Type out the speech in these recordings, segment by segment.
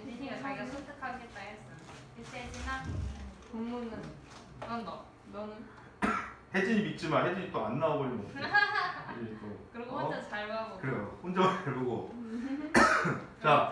혜진이가 자기가 선택하겠다 했어. 그치 혜진아? 본문은 너는? 혜진이 믿지 마. 혜진이 또 안 나와버리면 어떡해. 그리고 혼자 잘 봐보고. 그래요. 혼자 잘 보고. 자,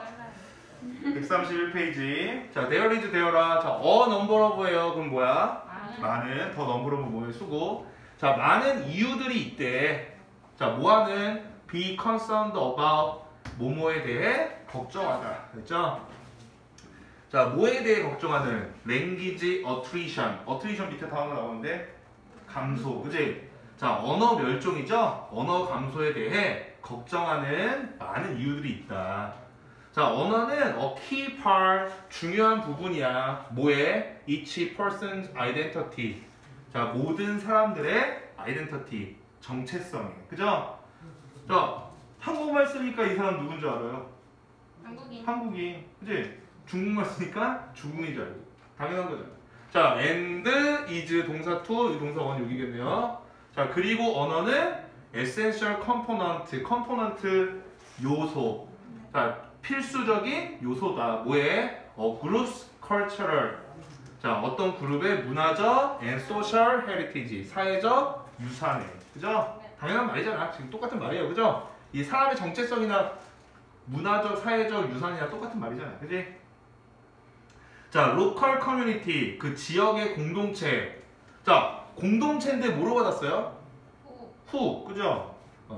131페이지. 자, there is there라. 자, a number of예요. 그럼 뭐야? 많은. 더 number of 뭐에 수고. 자, 많은 이유들이 있대. 자, 뭐하는? be concerned about 뭐뭐에 대해 걱정하다. 됐죠? 자, 뭐에 대해 걱정하는? language attrition. attrition 밑에 다음에 나오는데 감소. 그지? 자, 언어 멸종이죠? 언어 감소에 대해 걱정하는 많은 이유들이 있다. 자, 언어는 a key part, 중요한 부분이야. 뭐에? each person's identity. 자, 모든 사람들의 identity, 정체성이에요. 그죠? 자, 한국말 쓰니까 이 사람 누군지 알아요? 한국인. 그지? 중국말 쓰니까 중국인 줄 알고. 당연한 거죠. 자, and is 동사 to, 이 동사 원 여기겠네요. 자, 그리고 언어는 essential component 요소. 자, 필수적인 요소다. 뭐에? group's cultural. 자, 어떤 그룹의 문화적 and social heritage. 사회적 유산에. 그죠? 당연한 말이잖아. 지금 똑같은 말이에요. 그죠? 이 사람의 정체성이나 문화적, 사회적 유산이나 똑같은 말이잖아. 그지? 자, local community. 그 지역의 공동체. 자, 공동체인데 뭐로 받았어요? 후. 그죠?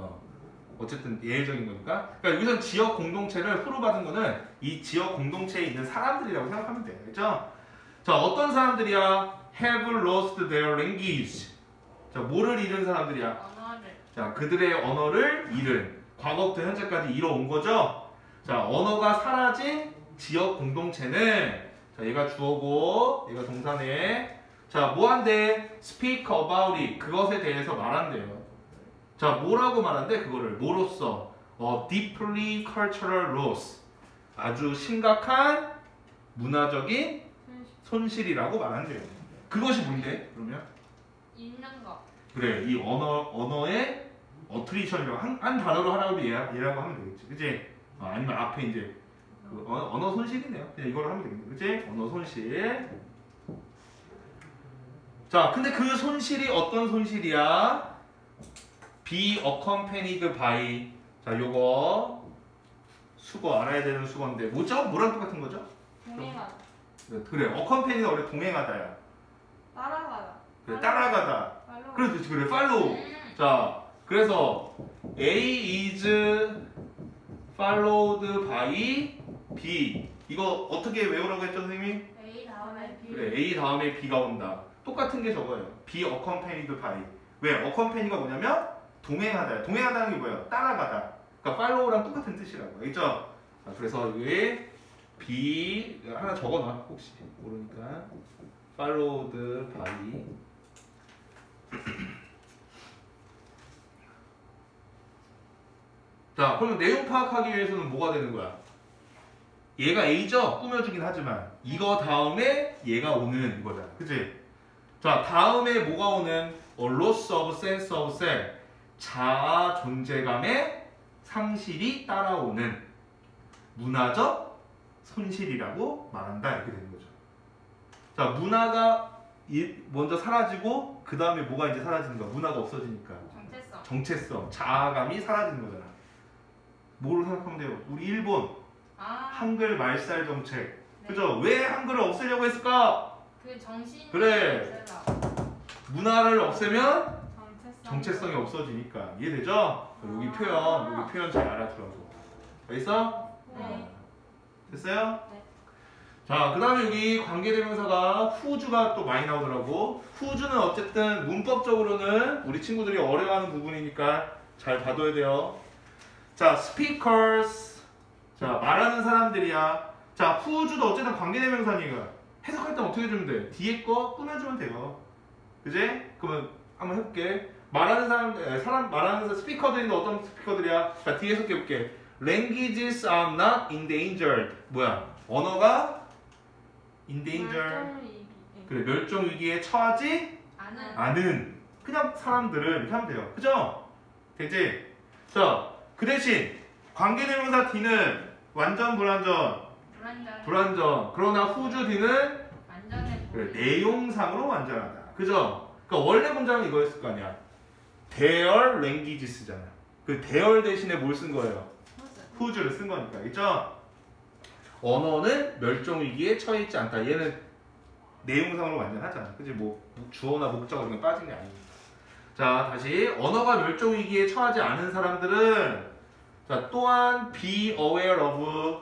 어쨌든 예외적인 거니까. 그러니까 여기서 지역 공동체를 후로 받은 거는 이 지역 공동체에 있는 사람들이라고 생각하면 돼요. 그죠? 자, 어떤 사람들이야? have lost their language. 자, 뭐를 잃은 사람들이야? 언어를. 자, 그들의 언어를 잃은. 과거부터 현재까지 잃어온 거죠? 자, 언어가 사라진 지역 공동체는 자, 얘가 주어고 얘가 동사네. 자, 뭐 한대? speak about it. 그것에 대해서 말한대요. 자, 뭐라고 말한대? 그거를 뭐로써? deeply cultural loss. 아주 심각한 문화적인 손실이라고 말한대요. 그것이 뭔데? 그러면? 읽는 거. 그래, 이 언어의 어트리션이라고 한 단어로 하라고 얘라고 하면 되겠지. 그치? 아니면 앞에 이제 그 언어 손실이네요. 그냥 이걸로 하면 되겠네. 그치? 언어 손실. 자, 근데 그 손실이 어떤 손실이야? be accompanied by. 자, 요거 수거 알아야 되는 수거인데 뭐죠? 뭐랑 똑같은 거죠? 동행하다. 그래, accompany가 원래 동행하다야. 따라가다. 그래, 따라가다. 그렇지, 그래, follow. 자, 그래서 A is followed by B. 이거 어떻게 외우라고 했죠, 선생님이? A 다음에 B. 그래, A 다음에 B가 온다. 똑같은 게 저거예요. be accompanied by. 왜? accompany가 뭐냐면 동행하다. 동행하다는 게 뭐예요? 따라가다. 그러니까 follow랑 똑같은 뜻이라고. 알겠죠? 자, 그래서 여기 B 하나 적어놔. 혹시 모르니까. followed by. 자, 그러면 내용 파악하기 위해서는 뭐가 되는 거야? 얘가 A죠? 꾸며주긴 하지만 이거 다음에 얘가 오는 거잖아. 그치? 자, 다음에 뭐가 오는? loss of sense of self. 자아 존재감의 상실이 따라오는 문화적 손실이라고 말한다. 이렇게 되는 거죠. 자, 문화가 먼저 사라지고 그 다음에 뭐가 이제 사라지는 거야? 문화가 없어지니까. 정체성, 자아감이 사라지는 거잖아. 뭐로 생각하면 돼요? 우리 일본 한글 말살 정책. 네. 그죠? 왜 한글을 없애려고 했을까? 그 정신이 그래. 문화를 없애면 정체성이 없어지니까. 이해되죠? 여기 표현 잘 알아두라고. 알겠어? 네. 됐어요? 네. 자, 그 다음에 여기 관계대명사가 who's가 또 많이 나오더라고. who's는 어쨌든 문법적으로는 우리 친구들이 어려워하는 부분이니까 잘 봐둬야 돼요. 자, speakers. 자, 말하는 사람들이야. 자, who's도 어쨌든 관계대명사니까 해석할 때 어떻게 해주면 돼? 뒤에 거 꾸며주면 돼요. 그지? 그러면 한번 해볼게. 말하는 말하는 스피커들인데 어떤 스피커들이야? 자, 뒤에 해석해볼게. Languages are not endangered. 뭐야? 언어가 endanger. 그래, 멸종 위기에 처하지 않은 그냥 사람들은 이렇게 하면 돼요. 그죠? 되지? 자, 그 대신 관계대명사 D는 완전 불완전 불완전. 그러나 whose D는 안전해 그래, 보이. 내용상으로 완전하다. 그죠? 그러니까 원래 문장은 이거였을 거 아니야. their languages잖아. 그 their 대신에 뭘 쓴 거예요? whose를 쓴 거니까. 있죠? 언어는 멸종 위기에 처해 있지 않다. 얘는 내용상으로 완전하잖아. 그지? 뭐 주어나 목적어 중에 빠진 게 아니니까. 자, 다시 언어가 멸종 위기에 처하지 않은 사람들은 자, 또한 be aware of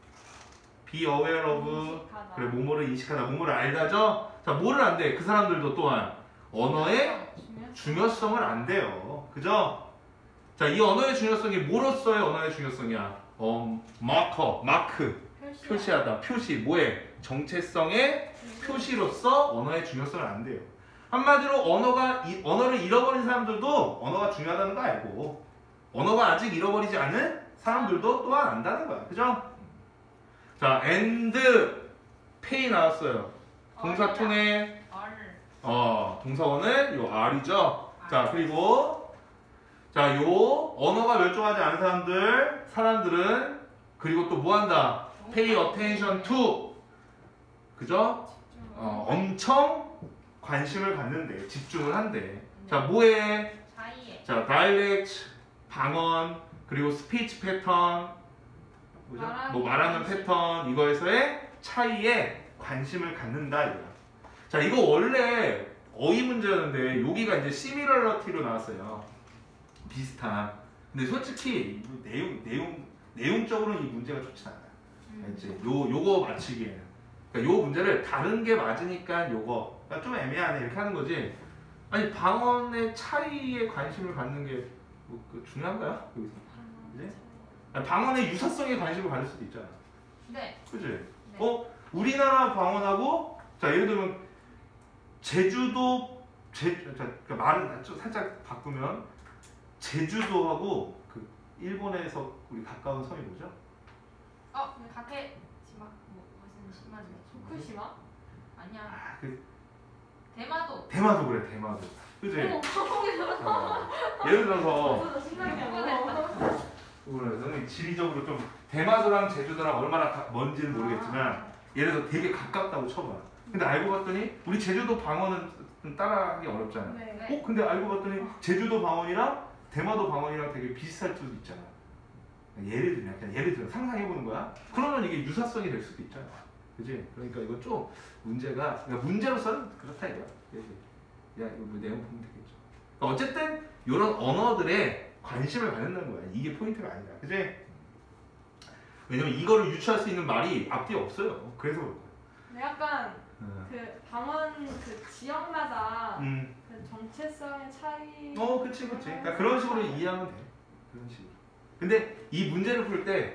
그래, 뭐뭐를 인식하다, 뭐뭐를 알다죠? 자, 뭐를 안돼? 그 사람들도 또한 언어의 중요성을 안돼요. 그죠? 자, 이 언어의 중요성이 뭐로서의 언어의 중요성이야? 마크, 표시하다, 표시, 뭐에? 정체성의 표시로서 언어의 중요성을 안돼요. 한마디로 언어를 잃어버린 사람들도 언어가 중요하다는 거 알고, 언어가 아직 잃어버리지 않은 사람들도 또한 안다는 거야. 그죠? 자, and, pay 나왔어요. 동사 톤의 동사원은 요 R이죠. 자, 그리고 자, 요 언어가 멸종하지 않은 사람들은 그리고 또 뭐 한다? pay attention to. 그죠? 엄청 관심을 갖는데, 집중을 한대. 자, 뭐에? 사이에. 자, dialect, 방언, 그리고 speech pattern, 뭐죠? 뭐 말하는 패턴, 이거에서의 차이에 관심을 갖는다 이거야. 자, 이거 원래 어휘 문제였는데 여기가 이제 similarly로 나왔어요. 비슷한. 근데 솔직히 내용적으로는 이 문제가 좋지 않아요. 알지? 요거 맞히기에는. 그러니까 요 문제를 다른 게 맞으니까 요거. 그러니까 좀 애매하네 이렇게 하는 거지. 아니 방언의 차이에 관심을 갖는 게 뭐, 중요한가요? 여기서? 그지? 아니, 방언의 유사성에 관심을 가질 수도 있잖아. 네. 그지? 네. 우리나라 방언하고 자 예를 들면 제주도 그러니까 말은 좀 살짝 바꾸면 제주도하고 그 일본에서 우리 가까운 섬이 뭐죠? 가케시마 무슨 시마지? 후쿠시마? 아니야. 그 대마도. 대마도 그래 대마도. 그지? 예를 들어서 선생님 지리적으로 좀 대마도랑 제주도랑 얼마나 먼지는 모르겠지만 예를 들어 되게 가깝다고 쳐봐. 근데 알고 봤더니 우리 제주도 방언은 좀 따라하기 어렵잖아. 네. 근데 알고 봤더니 제주도 방언이랑 대마도 방언이랑 되게 비슷할 수도 있잖아. 예를 들어 상상해보는 거야. 그러면 이게 유사성이 될 수도 있잖아. 그지? 그러니까 이거 좀 문제가 그러니까 문제로서는 그렇다 이거야. 야 이거 뭐 내용 보면 되겠죠. 그러니까 어쨌든 이런 언어들에 관심을 갖는다는 거야. 이게 포인트가 아니다. 그지? 왜냐면 이거를 유추할 수 있는 말이 앞뒤에 없어요. 그래서 그럴 거야. 근데 약간 그 방언 그 지역마다 그 정체성의 차이. 그치. 그러니까 그런 식으로 이해하면 돼. 그런 식으로. 근데 이 문제를 풀 때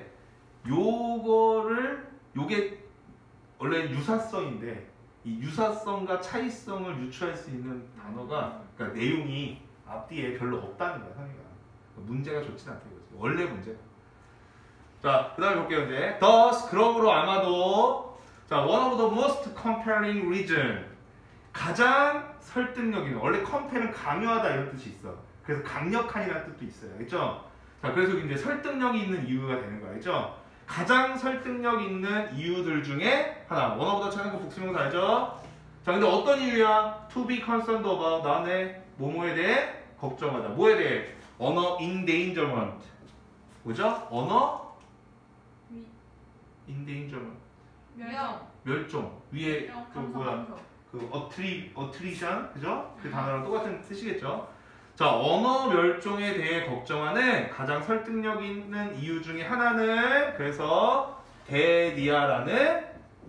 요게 원래 유사성인데 이 유사성과 차이성을 유추할 수 있는 단어가 그러니까 내용이 앞뒤에 별로 없다는 거야, 상의가. 문제가 좋진 않다 이거지. 원래 문제가. 자, 그 다음에 볼게요, 이제. Thus, 그러므로 아마도 자, one of the most compelling reason. 가장 설득력 있는. 원래 compel은 강요하다 이런 뜻이 있어. 그래서 강력한이라는 뜻도 있어요. 알죠? 자, 그래서 이제 설득력이 있는 이유가 되는 거야. 알죠? 가장 설득력 있는 이유들 중에 하나. one of the 찾는 거 복수명사 알죠? 자, 근데 어떤 이유야? To be concerned about. 나의 뭐뭐에 대해 걱정하다. 뭐에 대해? 언어 endangerment. 뭐죠? 언어 endangerment. 멸종. 위에 그 뭐야? 그 attrition. 그죠? 그 단어랑 똑같은 뜻이겠죠? 자, 언어 멸종에 대해 걱정하는 가장 설득력 있는 이유 중에 하나는 그래서 데디아라는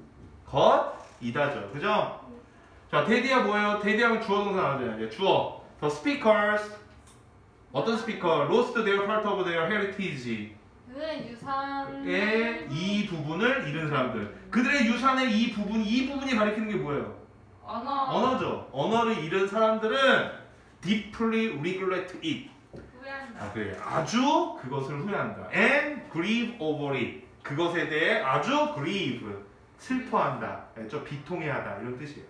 것이다죠. 그죠? 자, 데디아 뭐예요? 데디아는 주어 동사 나오잖아요. 주어. The speakers. 어떤 스피커? Lost their part of their heritage. 그들의 유산의 이 부분을 잃은 사람들. 그들의 유산의 이 부분이 가리키는 게 뭐예요? 언어죠. 언어를 잃은 사람들은 deeply regret it. 후회한다. 그래. 아주 그것을 후회한다. And grieve over it. 그것에 대해 아주 grieve. 슬퍼한다. 좀 비통해하다. 이런 뜻이에요.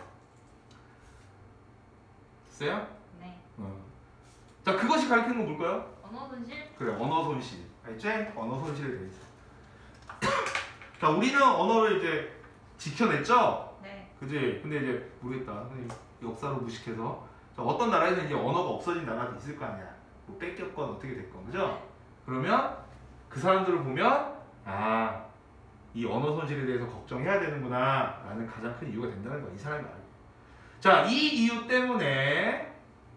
됐어요? 네. 자, 그것이 가리키는 건 뭘까요? 언어 분실. 그래, 언어 손실. 알지? 언어 손실에 대해서. 자, 우리는 언어를 이제 지켜냈죠? 네. 그지? 근데 이제 모르겠다. 선생님 역사로 무식해서. 자, 어떤 나라에서 이제 언어가 없어진 나라도 있을 거 아니야. 뭐 뺏겼건 어떻게 됐건. 그죠? 그러면 그 사람들을 보면 아, 이 언어 손실에 대해서 걱정해야 되는구나 라는 가장 큰 이유가 된다는 거야. 이 사람이 말이야. 자, 이 이유 때문에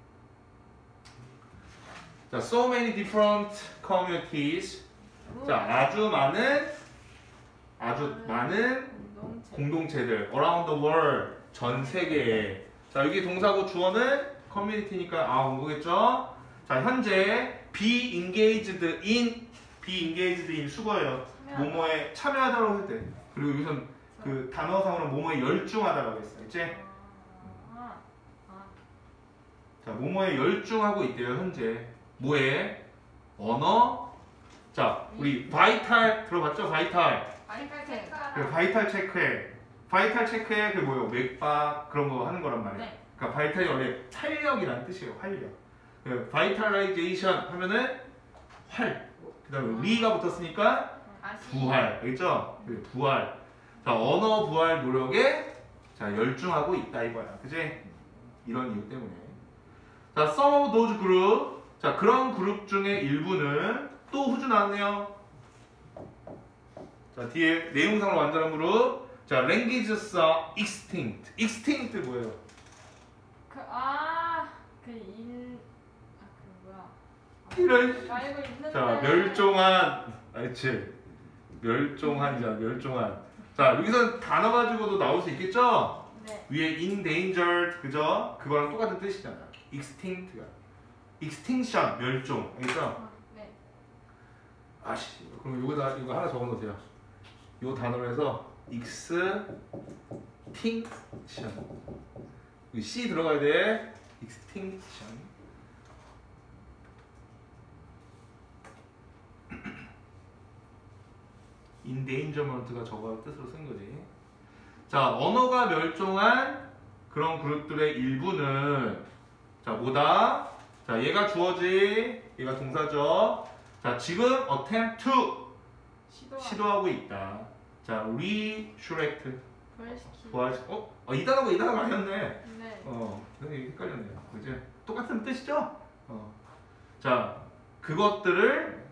자, so many different communities. 자, 아주 많은 공동체들 around the world, 전 세계에. 자, 여기 동사고 주어는 community니까 온 거겠죠? 자, 현재 be engaged in 수거예요. 뭐뭐에 참여하다라고 할 때. 그리고 여기선 그 단어상으로 뭐뭐에 열중하다라고 했어요. 있지? 자, 뭐뭐에 열중하고 있대요, 현재. 뭐에? 언어. 자, 우리 바이탈 들어봤죠? 바이탈. 바이탈 체크하라. 그 바이탈 체크해. 바이탈 체크해 그 뭐예요? 맥박 그런 거 하는 거란 말이에요. 네. 그러니까 바이탈이 원래 활력이라는 뜻이에요. 활력. 그 바이탈라이제이션 하면은 활. 그다음에 리가 붙었으니까 부활. 알겠죠? 그 부활. 자, 언어 부활 노력에 자, 열중하고 있다 이거야. 그지? 이런 이유 때문에. 자, some of those group. 자, 그런 그룹 중에 일부는 또 후주 나왔네요. 자, 뒤에 내용상으로 완전한 그룹. 자, languages are extinct. extinct 뭐예요? 이런. 알고 있는데. 자, 멸종한. 알지? 멸종한. 자, 여기서 단어 가지고도 나올 수 있겠죠? 네. 위에 endangered, 그죠? 그거랑 똑같은 뜻이잖아. extinct가. extinction, 멸종. 알겠죠? 네. 아씨, 그럼 이거 하나 적어 놓으세요. 이 단어로 해서 extinction. 여기 C 들어가야 돼. extinction. endangerment가 저거 뜻으로 쓴 거지. 자, 언어가 멸종한 그런 그룹들의 일부는 자, 뭐다? 자, 얘가 주어지, 얘가 동사죠. 자, 지금 attempt to 시도하고 있다. 자, resurrect 이 단어가 아니었네. 네. 헷갈렸네. 그지? 똑같은 뜻이죠? 자, 그것들을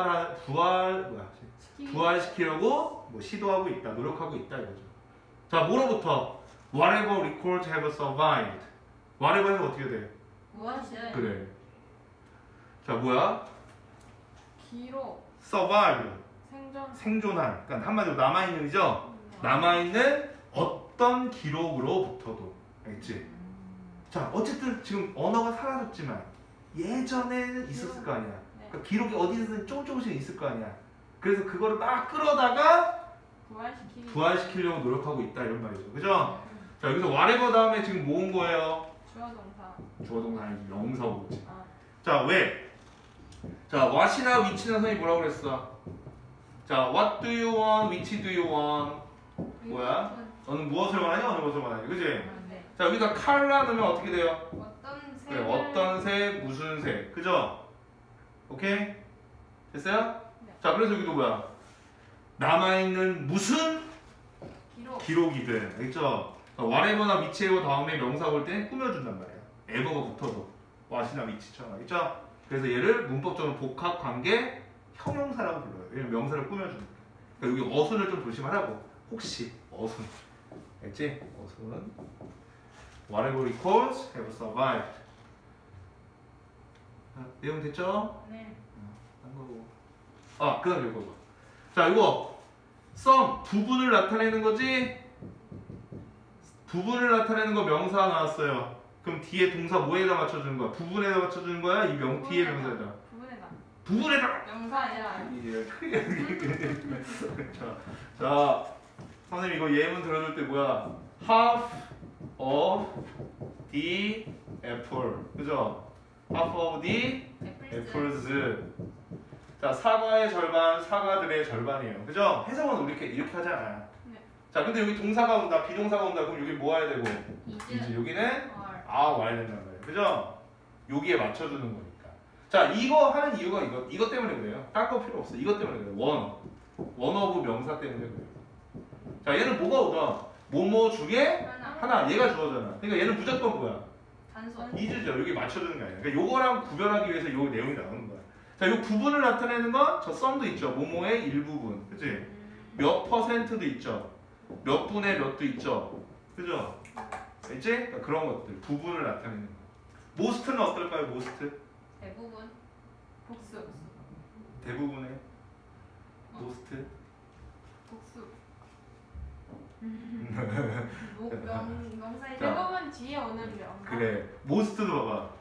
부활시키려고 뭐 시도하고 있다, 노력하고 있다 이거죠. 자, 뭐로부터? Whatever records have survived. Whatever 해서 어떻게 돼? 무엇이든. 그래. 자, 뭐야? 기록. survive. 생존한. 그러니까 한마디로 남아있는이죠? 남아있는 어떤 기록으로부터도. 알겠지? 자, 어쨌든 지금 언어가 사라졌지만 예전에는 있었을 거 아니야. 그러니까 기록이 어디서든 조금씩 있을 거 아니야. 그래서 그거를 막 끌어다가 부활시키려고 노력하고 있다 이런 말이죠. 그죠? 자, 여기서 whatever 다음에 지금 뭐 온 거예요? 주어 동사 아니지. 명사 오지. 자, 왜? 자, what이나 which는 선생님이 뭐라고 그랬어? 자, what do you want? which do you want? 뭐야? 너는 무엇을 원하니? 어느 것을 원하니? 그지? 네. 자, 여기다 컬러 넣으면 어떻게 돼요? 어떤 색? 그래, 어떤 색, 무슨 색. 그죠? 오케이? 됐어요? 네. 자, 그래서 여기도 뭐야? 남아있는 무슨 기록이든. 알겠죠? whatever나 whichever 다음에 명사 올 때 꾸며준단 말이야. ever가 붙어도 what이나 which처럼. 알겠죠? 그래서 얘를 문법적으로 복합 관계 형용사라고 불러요. 왜냐면 명사를 꾸며주는 거야. 그러니까 여기 어순을 좀 조심하라고. 혹시 어순. 알겠지? 어순. Whatever records have survived. 내용 됐죠? 네. 딴 거고. 그 다음에 이거 봐. 자, 이거 some 부분을 나타내는 거지? 부분을 나타내는 거 명사 나왔어요. 그럼 뒤에 동사 뭐에다 맞춰주는 거야? 부분에다 맞춰주는 거야? 이 뒤에 명사에다. 부분에다. 명사 아니라. 자, 선생님 이거 예문 들어줄 때 뭐야? Half of the apple. 그죠? Half of the apples. 자, 사과의 절반, 사과들의 절반이에요. 그죠? 해석은 우리 이렇게 하잖아. 네. 자, 근데 여기 동사가 온다, 비동사가 온다. 그럼 여기 뭐 와야 되고? 이제 여기는 와야 된다는 거예요. 그죠? 여기에 맞춰주는 거니까. 자, 이거 하는 이유가 이것 때문에 그래요. 딴 거 필요 없어. 이것 때문에 그래요. 원 오브 명사 때문에 그래요. 자, 얘는 뭐가 오던? 뭐뭐 중에 하나. 하나. 얘가 주어잖아. 그러니까 얘는 무조건 뭐야? 단선. 이즈죠. 여기 맞춰주는 게 아니라. 그러니까 요거랑 구별하기 위해서 요 내용이 나오는 거야. 자, 요 부분을 나타내는 건 저 썸도 있죠. 뭐뭐의 일부분. 그치? 몇 퍼센트도 있죠. 몇 분의 몇도 있죠. 그죠? 알지? 그러니까 그런 것들. 부분을 나타내는 거. 모스트는 어떨까요? 모스트? 대부분. 복수. 대부분의 모스트. 복수. 명사이죠. 대부분 뒤에 오는 명. 그래. 모스트도 봐봐.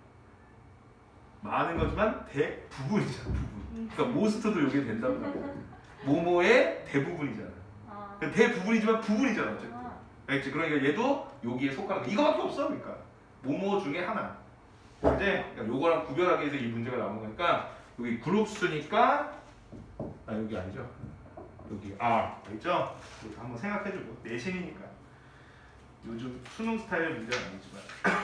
많은 거지만 대부분이잖아. 부분. 그러니까 모스트도 이게 된다고. 뭐뭐의 대부분이잖아. 아. 대부분이지만 부분이잖아. 어쨌든. 아. 알겠지? 그러니까 얘도 여기에 속하는 거. 이거밖에 없어. 그러니까. 뭐뭐 중에 하나. 이제 그러니까 요거랑 구별하기 위해서 이 문제가 나오는 거니까 여기 그룹수니까 여기 아니죠? 여기 R. 알죠? 이거 한번 생각해주고 내신이니까. 요즘 수능 스타일 문제는 아니지만